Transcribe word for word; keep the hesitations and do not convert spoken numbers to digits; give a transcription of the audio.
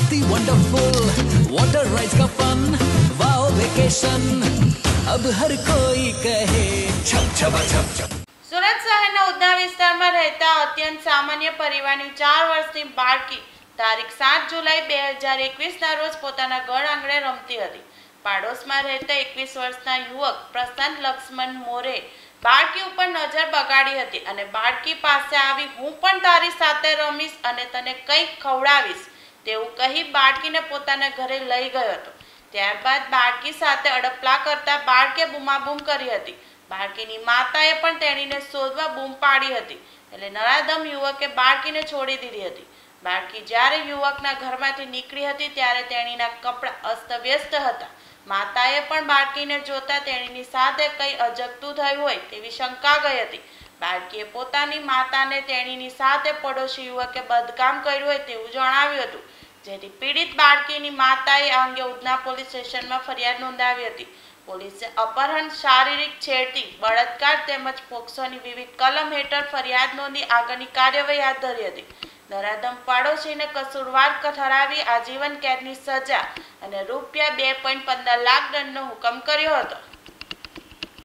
मस्ती wonderful, water rides का fun, wow vacation, अब हर कोई कहे छप छपा छप छप। સુરત શહેરના ઉધના વિસ્તારમાં રહેતા અત્યંત સામાન્ય પરિવારની ચાર વર્ષની બાળકી તારીખ સાત જુલાઈ બે હજાર એકવીસના રોજ પોતાના ઘર આંગણે રમતી હતી. પાડોશમાં રહેતા એકવીસ વર્ષના યુવક પ્રશાંત લક્ષ્મણ મોરે બાળકી ઉપર નજર બગાડી હતી અને બાળકી પાસે આવી હું પણ તારી સાથે રમીશ અને તને કંઈક ખવડાવીશ તેવું કહી બાળકીને પોતાના ઘરે લઈ ગયો હતો. ત્યારબાદ બાળકી સાથે અડપલા કરતા બાળકે બૂમાબૂમ કરી હતી. બાળકીની માતાએ પણ તેણીને શોધવા બૂમ પાડી હતી એટલે નરાધમ યુવકે બાળકીને છોડી દીધી હતી. બાળકી જ્યારે યુવકના ઘરમાંથી નીકળી હતી ત્યારે તેણીના કપડાં અસ્તવ્યસ્ત હતા. માતાએ પણ બાળકીને જોતા તેણીની સાથે કંઈ અજગતું થયું હોય તેવી શંકા ગઈ હતી. બાળકીએ પોતાની માતાને તેણીની સાથે પડોશી યુવકે બદકામ કર્યું હોય તેવું જણાવ્યું હતું, જેથી પીડિત બાળકીની માતાએ આ અંગે ઉધના પોલીસ સ્ટેશનમાં ફરિયાદ નોંધાવી હતી. પોલીસે અપહરણ, શારીરિક છેડતી, બળાત્કાર તેમજ પોક્સોની વિવિધ કલમ હેઠળ ફરિયાદ નોંધી આગળની કાર્યવાહી હાથ ધરી હતી. નરાધમ પાડોશીને કસૂરવાર ઠરાવી આજીવન કેદની સજા અને રૂપિયા બે પોઈન્ટ પંદર લાખ દંડનો હુકમ કર્યો હતો.